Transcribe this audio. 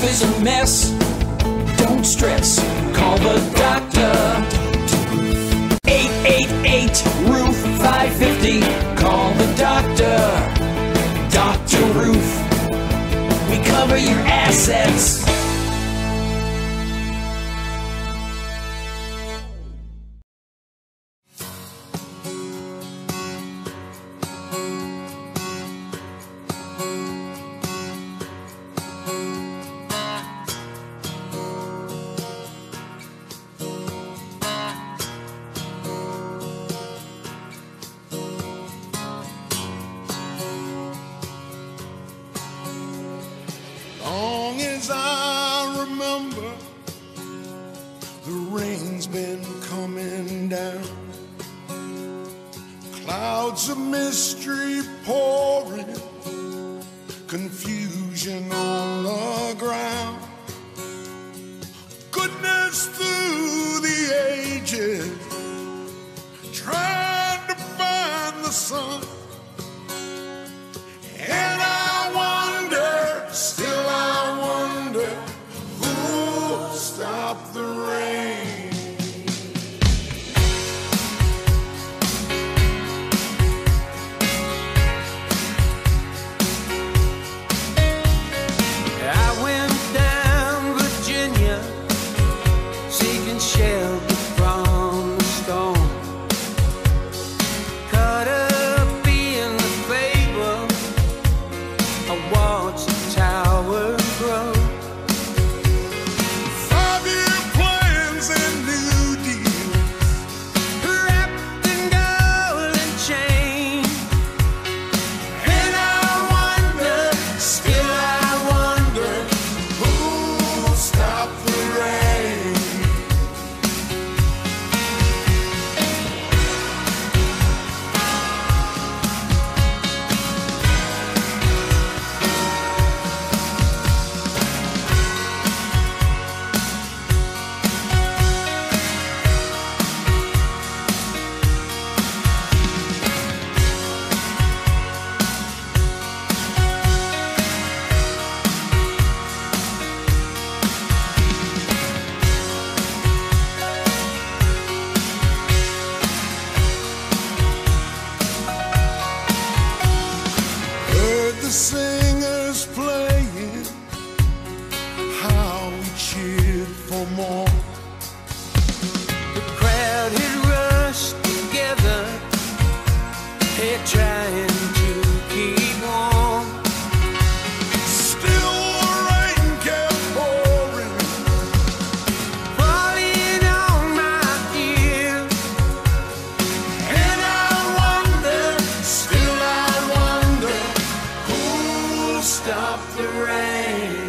is a mess. Don't stress, call the doctor. 888-ROOF 550. Call the doctor. Dr. Roof. We cover your assets. Long as I remember, the rain's been coming down. Clouds of mystery pouring, confusion on the ground. Goodness through the ages, trying to find the sun. And I wonder, still I wonder, who'll stop the rain? I went down Virginia, seeking shelter from the storm. Caught up in the fable, I watched the tower grow. 5-year plans and new deals, Wrapped in gold and chain. and I wonder, still I wonder, who'll stop the rain? Heard the singers playing, how we cheered for more. The crowd had rushed together, they're trying to keep warm. Still the rain kept pouring, Falling on my ear. and I wonder, still I wonder, who'll stop the rain?